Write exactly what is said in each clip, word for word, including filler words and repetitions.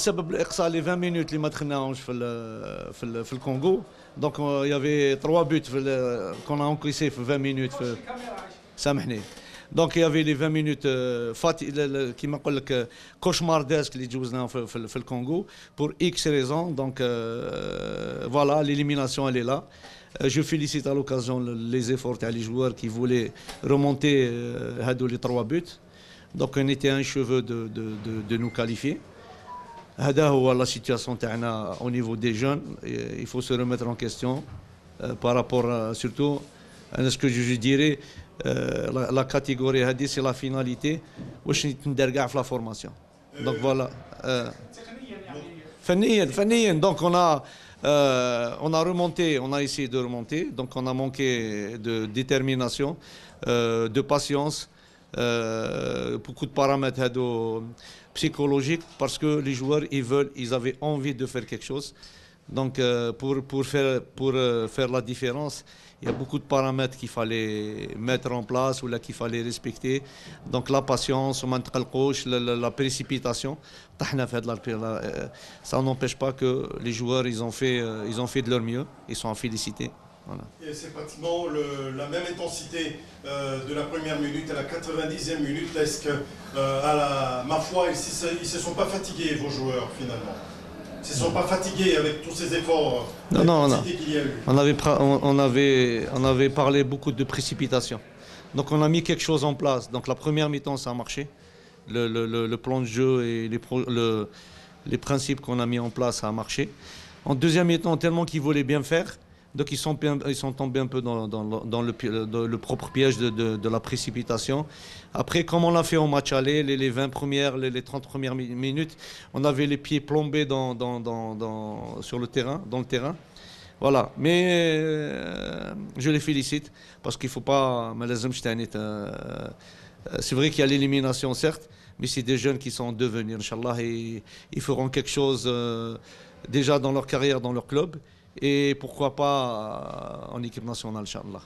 سبب الاقصاء لي عشرين مينوت اللي ما دخلناهمش في ال في ال في الكونغو. دونك يافي ثلاثة بوت في كون انكيسي في عشرين مينوت في سامحني. دونك يافي لي عشرين مينوت فاتي كيما نقول لك كوشمار داسك اللي جوزناهم في, في, في الكونغو بور اكس ريزون. دونك فوالا ليليميناسيون اللي لا. Je félicite à l'occasion les efforts des joueurs qui voulaient remonter euh, les trois buts. Donc on était un cheveu de, de, de, de nous qualifier. هذا هو la situation تاعنا au niveau des jeunes. Il faut se remettre en question euh, par rapport à, surtout à ce que je dirais euh, la, la catégorie هذه c'est la finalité واش ندير كاع في la formation. Donc voilà. فنيا فنيا donc on a Euh, on a remonté, on a essayé de remonter, donc on a manqué de détermination, euh, de patience, euh, beaucoup de paramètres psychologiques parce que les joueurs ils veulent, ils avaient envie de faire quelque chose. Donc euh, pour pour faire pour euh, faire la différence, il y a beaucoup de paramètres qu'il fallait mettre en place ou là qu'il fallait respecter. Donc la patience, la, la, la précipitation. Ça n'empêche pas que les joueurs ils ont fait ils ont fait de leur mieux. Ils sont félicités. Voilà. Et c'est pratiquement le, la même intensité euh, de la première minute à la quatre-vingt-dixième minute. Est-ce que, euh, à la, ma foi, ils ne se sont pas fatigués, vos joueurs, finalement? Ils ne se sont pas fatigués avec tous ces efforts non, non, on, a, qu'il y a eu. On avait, on, avait, on avait parlé beaucoup de précipitation. Donc on a mis quelque chose en place. Donc la première mi-temps, ça a marché. Le, le, le, le plan de jeu et les, pro, le, les principes qu'on a mis en place, ça a marché. En deuxième mi-temps, tellement qu'ils voulaient bien faire, donc ils sont, ils sont tombés un peu dans, dans, dans, le, dans le propre piège de, de, de la précipitation. Après, comme on l'a fait au match aller, les, les vingt premières, les, les trente premières minutes, on avait les pieds plombés dans, dans, dans, dans, sur le terrain, dans le terrain. Voilà. Mais euh, je les félicite parce qu'il ne faut pas... Euh, c'est vrai qu'il y a l'élimination, certes, mais c'est des jeunes qui sont en devenir, Inch'Allah, et ils feront quelque chose euh, déjà dans leur carrière, dans leur club. Et pourquoi pas en équipe nationale, Inch'Allah.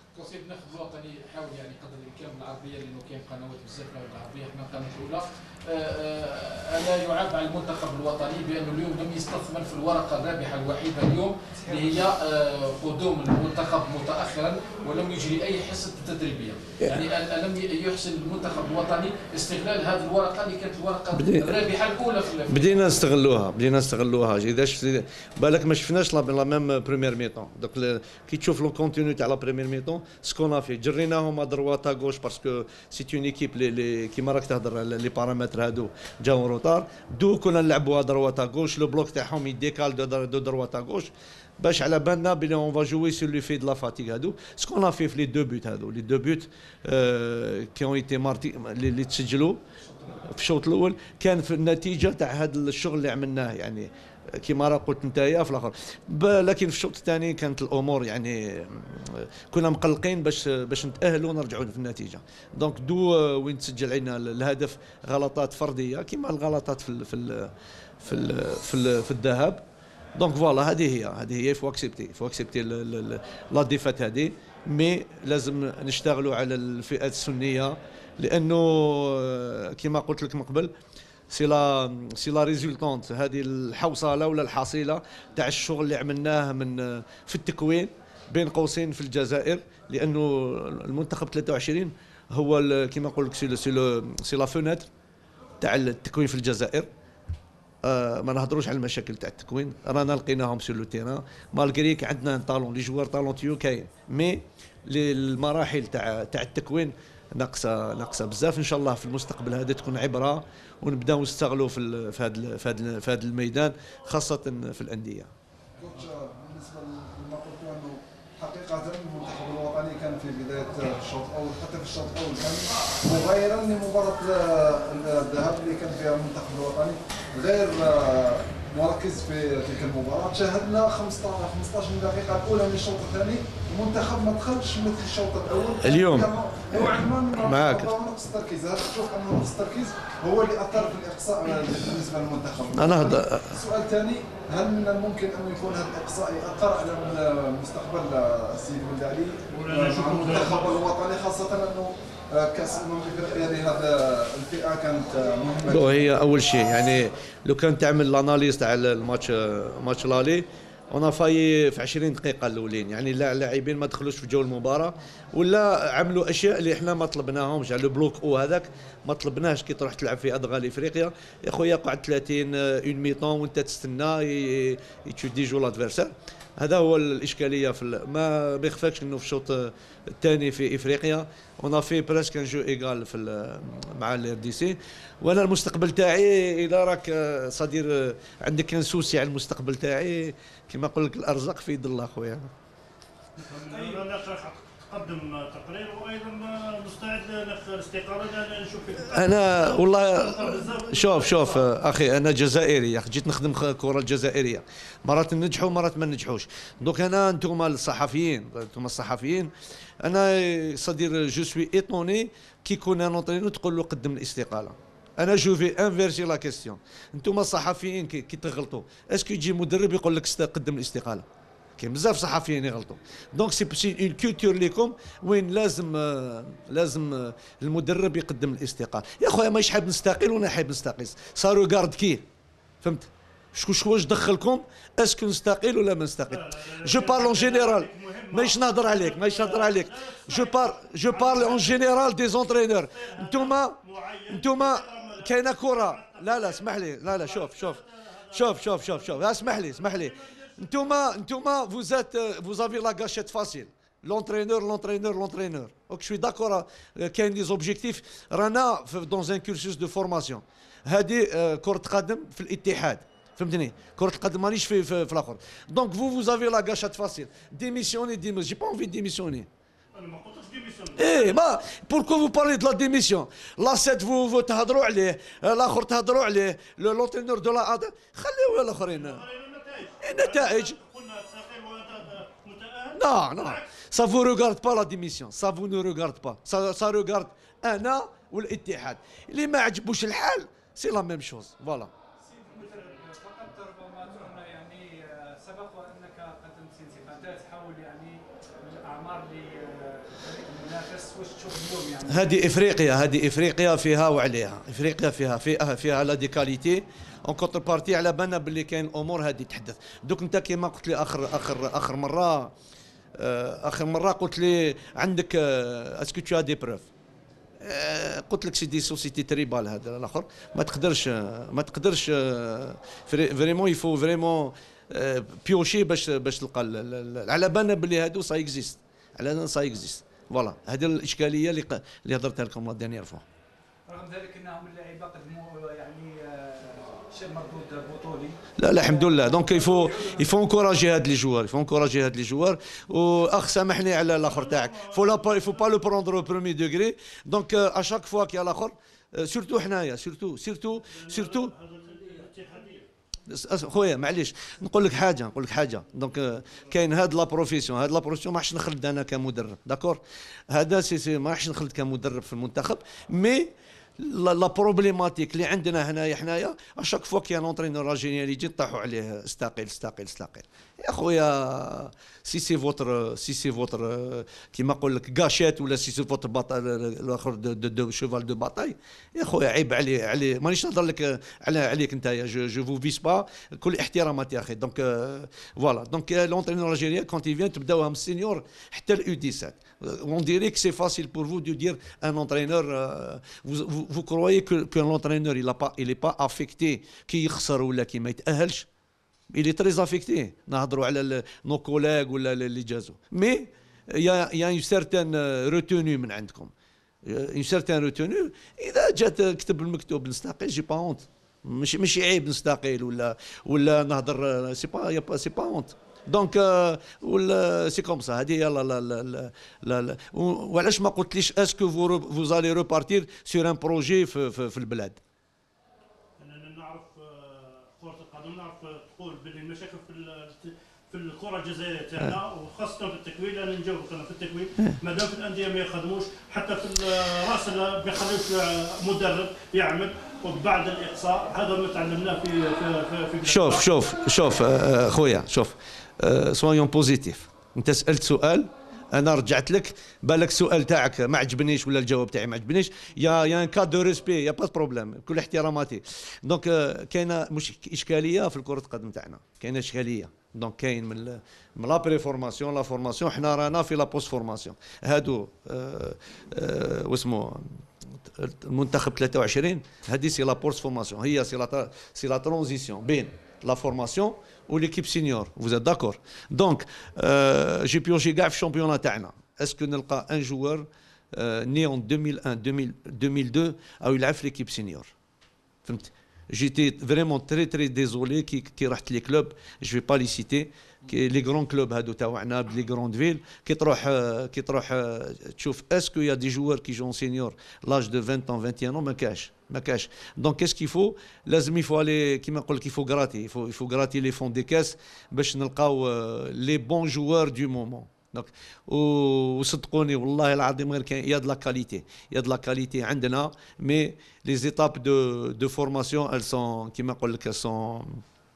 ألا يعاب على المنتخب الوطني بأنه اليوم لم يستثمر في الورقة الرابحة الوحيدة اليوم اللي هي قدوم المنتخب متأخرا ولم يجري أي حصة تدريبية. يعني ألم يحسن المنتخب الوطني استغلال هذه الورقة اللي كانت الورقة الرابحة الأولى في الفريق. بدينا نستغلوها بدينا نستغلوها إذا بالك ما شفناش لا ميم بريمير ميطون. دونك كي تشوف لو كونتينيو تاع لا بريمير ميطون سكون في جريناهم ادروات غوش باسكو سي اون ايكيب لي كيما راك تهضر لي بارامتر هادو جاو روطار دو كنا نلعبوا دروات غوش لو بلوك تاعهم يديكال دو دروات غوش باش على بالنا بلي اون فا جوي سور لو في دو لا فاتيغ هادو سكون في في لي دو بوت هادو لي دو بوت كي اون ايتي مارتي اللي تسجلوا في الشوط الاول كان في النتيجه تاع هذا الشغل اللي عملناه يعني كيما راه قلت نتايا في الاخر. لكن في الشوط الثاني كانت الامور يعني كنا مقلقين باش باش نتاهلوا ونرجعوا في النتيجه. دونك دو وين تسجل علينا الهدف غلطات فرديه كيما الغلطات في ال في ال في ال في, ال في الذهاب. دونك فوالا هذه هي هذه هي فو اكسبتي فو اكسبتي لا ديفات هذه. مي لازم نشتغلوا على الفئات السنيه لانه كيما قلت لك من قبل سي لا سي لا ريزولتونت هذه الحوصله ولا الحصيله تاع الشغل اللي عملناه من في التكوين بين قوسين في الجزائر لانه المنتخب ثلاثة وعشرين هو كيما نقول لك سي سي سي لا فونيتر تاع التكوين في الجزائر. آه ما نهضروش على المشاكل تاع التكوين رانا لقيناهم سور لو تيران مالغريك عندنا طالون لي جوار طالونتيو كاين مي المراحل تاع تاع التكوين ناقصه ناقصه بزاف. ان شاء الله في المستقبل هذا تكون عبره ونبداو نستغلوا في في هذا في هذا في هذا الميدان خاصه في الانديه. بالنسبه لما قلت انه حقيقه المنتخب الوطني كان في بدايه الشوط الاول حتى في الشوط الاول كان مغايرا لمباراه الذهاب اللي كان فيها المنتخب الوطني غير مركز في تلك المباراه. شاهدنا خمسطاش دقيقه الاولى من الشوط الثاني المنتخب ما دخلش مثل الشوط الاول. اليوم معاك نقص التركيز. هل تشوف انه نقص التركيز هو اللي اثر في الاقصاء بالنسبه للمنتخب؟ انا هذا السؤال الثاني هل من الممكن ان يكون هذا الاقصاء ياثر على مستقبل السيد بن علي مع المنتخب الوطني خاصه انه كاس الامم الافريقيه لهذا الفئه كانت مهمه. هي اول شيء يعني لو كان تعمل الاناليز تاع الماتش ماتش لالي انا فاي في عشرين دقيقه الاولين، يعني اللاعبين ما دخلوش في جو المباراه ولا عملوا اشياء اللي احنا ما طلبناهمش. على البلوك او هذاك ما طلبناش كي تروح تلعب في ادغال افريقيا يا خويا قعد ثلاثين اون ميطون وانت تستنى يتشديجوا لادفيرسير. هذا هو الاشكاليه في ما بيخفاكش انه في الشوط الثاني في افريقيا اون في بريسك ان جو ايغال في مع الار دي سي. وانا المستقبل تاعي اذا راك صدير عندك كان سوسي على المستقبل تاعي كما نقول لك الارزاق في يد الله خويا. تقدم تقرير وايضا مستعد للاستقاله نشوف فيك. انا والله شوف شوف اخي انا جزائري يا اخي جيت نخدم كره الجزائريه، مرات ننجحوا مرات ما ننجحوش. دوك انا انتم الصحفيين انتم الصحفيين انا صدير جو سوي ايطوني كي يكون انا نوطرينو تقول له قدم الاستقاله. انا جو في انفيرسي لا كيستيون. انتم الصحفيين كي, كي تغلطوا اسكو يجي مدرب يقول لك قدم الاستقاله؟ كاين بزاف صحفيين يغلطوا. دونك سي سي اون كولتور ليكم وين لازم لازم المدرب يقدم الاستقاله. يا خويا ماهيش حاب نستقيل وانا حاب نستقيل، سا روغارد كي فهمت شكون شكون واش دخلكم اسكو نستقيل ولا ما نستقيل. جو بارل اون جينيرال ماهيش نهضر عليك ماهيش نهضر عليك جو بار جو بارل اون جينيرال دي زونترينور. انتوما انتوما كاينه كره لا لا اسمح لي لا لا شوف شوف شوف شوف شوف شوف اسمح لي اسمح لي انتوما انتوما vous êtes vous avez la gâchette facile. l'entraîneur l'entraîneur l'entraîneur اوك شوي داكور كاين دي زوبجيكتيف رانا دون ان كورسوس دو فورماسيون. هذه كرة قدم في الاتحاد فهمتني، كرة القدم مانيش في في, في الاخر. دونك فو vous avez la gâchette facile. démissionner démissionner j'ai pas envie de démissionner. انا ما قلتش ديميسيون. ايه ما بوركو فو بارلي دو لا ديميسيون لا سيت فو فو تهضروا عليه الاخر تهضروا عليه لونترينور دو لا اد خليو الاخرين النتائج. Non, non, ça vous regarde pas la démission, ça vous ne regarde pas, ça, ça regarde أنا والاتحاد. اللي ما عجبوش الحال سي لا ميم شوز فوالا. فقط ربما تكون يعني سبق وأنك قدمت انتقادات حول يعني الأعمار للفريق المنافس، واش تشوف اليوم يعني؟ هذه إفريقيا هذه إفريقيا فيها وعليها، إفريقيا فيها فيها فيها لا دي كاليتي اون كونتر بارتي على بالنا باللي كاين امور هذه تحدث. دوك انت كيما قلت لي اخر اخر اخر مره اخر مره قلت لي عندك اسكو تو دي بروف، قلت لك سي دي سوسيتي تريبال هذا الاخر ما تقدرش ما تقدرش فريمون يفو فريمون بيوشي باش باش تلقى على بالنا باللي هادو سا اكزيست على بالنا سا اكزيست فوالا. هذه الاشكاليه اللي اللي هضرتها لكم لا دانيير فوا. رغم ذلك انهم اللاعبين قدموا يعني شيء مردود بطولي. لا لا الحمد لله. دونك يفو يفو انكوراجي هاد لي جوار يفو انكوراجي هاد لي جوار. واخ سامحني على الاخر تاعك فو لا يفو با لو بروندر او برومي دوغري. دونك اشاك فوا كي الاخر سورتو حنايا سورتو سورتو سورتو خويا معليش نقول لك حاجه نقول لك حاجه. دونك كاين هاد لا بروفيسيون هاد لا بروفيسيون ما راحش نخلد انا كمدرب داكور. هذا سي سي ما راحش نخلد كمدرب في المنتخب. مي لا بروبليماتيك اللي عندنا هنايا حنايا اشاك فوا كي ان اونترينور الجيريان يجي نطيحوا عليه استقيل استقيل استقيل. يا خويا سي سي فوتر سي سي فوتر كيما نقول لك كاشيت ولا سي سي فوتر باطاي الاخر دو, دو, دو شوفال دو باطاي. يا خويا عيب علي علي مانيش نهضر لك على عليك انت جو جو فو فيس با كل احترامات يا اخي. دونك فوالا دونك لونترينور الجيريان كونت يفيان تبداوها من السينيور حتى الاو سبعة عشر. On dirait que c'est facile pour vous de dire un entraîneur euh, vous, vous, vous croyez que, que l'entraîneur il a pas il est pas affecté كي يخسر ولا كي ما يتأهلش. il est très affecté. نهضروا على nos collègues ولا اللي جازوا. mais il y a il y a une certaine retenue من عندكم une certaine retenue. إذا جات كتب المكتوب نستقيل جي با honte. مش مش عيب نستقيل ولا ولا نهضر سي با سي با honte. دونك ولا سي كوم سا. هذه يلا لا لا لا لا. وعلاش ما قلتليش اسكو فو فوزالي روبارتير سور ان بروجي في, في, في البلاد؟ انا نعرف كرة القدم نعرف تقول باللي المشاكل في في الكرة الجزائرية تاعنا وخاصة في التكوين. انا نجاوبك انا في التكوين مادام في الاندية ما يخدموش حتى في الراس ما يخليوش مدرب يعمل وبعد الاقصاء. هذا ما تعلمناه في في في شوف شوف شوف خويا شوف سويون بوزيتيف. انت سالت سؤال انا رجعت لك بالك السؤال تاعك ما عجبنيش ولا الجواب تاعي ما عجبنيش، يا يا ان كا دو ريسبي، يا با بروبليم، كل احتراماتي. دونك كاينه مش اشكاليه في الكره القدم تاعنا، كاينه اشكاليه. دونك كاين من من لا بري فورماسيون لا فورماسيون، حنا رانا في لا بوست فورماسيون. هادو أه أه واسمو المنتخب ثلاثة وعشرين هذه سي لا بوست فورماسيون، هي سي لا سي لا ترانزيسيون بين لا فورماسيون و ليكيب سينيور. فوز ات داكور؟ دونك جي بيونجي كاع في الشامبيونات تاعنا، اسكو نلقى ان جوار ني اون ألفين وواحد ألفين واثنين او يلعب في ليكيب سينيور؟ فهمت؟ جيتي فريمون تري تري ديزولي كي كي رحت لي كلوب، جو في با لي سيتي، كي لي غران كلوب هادو تاعنا لي غروند فيل، كي تروح كي تروح تشوف اسكو يا دي جوار كي جون سينيور لاج دو عشرين ans واحد وعشرين ans، ما كاش ما كاش. دونك كيس كيفو لازم يفو لي كيما نقول لك يفو غراتي، يفو يفو غراتي لي فون دي كاس باش نلقاو لي بون جوار دو مومون. دونك وصدقوني والله العظيم غير كاين يا د لا كاليتي، يا د لا كاليتي عندنا، مي لي زيتاب دو دو فورماسيون ال سون كيما نقول لك سون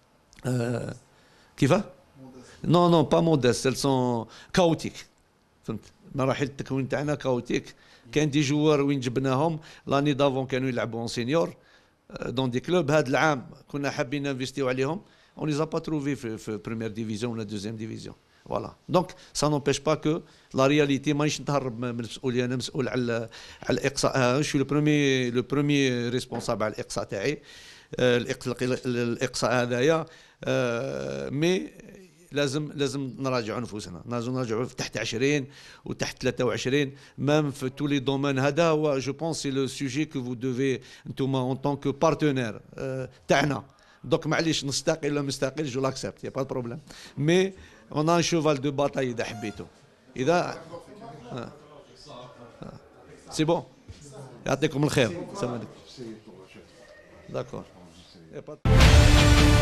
كيفاه؟ نو نو با موديست، ال سون كاوتيك. فهمت؟ مراحل التكوين تاعنا كاوتيك. كاين دي جوار وين جبناهم لاني دافون كانوا يلعبوا اون سينيور دون دي كلوب، هذا العام كنا حابين ننفيستيو عليهم، اون ليزا با تروفي في, في بريمير ديفيزيون ولا دوزيام ديفيزيون. فوالا دونك سا نوبيش با كو لا رياليتي مانيش نتهرب من المسؤوليه، انا مسؤول على على الاقصاء، شو لو برومي لو برومي ريسبونسابل على الاقصاء تاعي، الاقصاء هذايا. مي لازم لازم نراجعوا نفوسنا، لازم نراجعوا تحت عشرين وتحت ثلاثة وعشرين ميم في تو لي دومين. هذا هو جو بونس سي لو سوجي كو فو دوفي نتوما اون طون كو بارتنير تاعنا. دونك معليش نستقل ولا مستقل جو لاكسبت، يا با بروبليم، مي اون ان شوفال دو باتاي اذا حبيتو. اذا سي بون، يعطيكم الخير، السلام عليكم. داكور.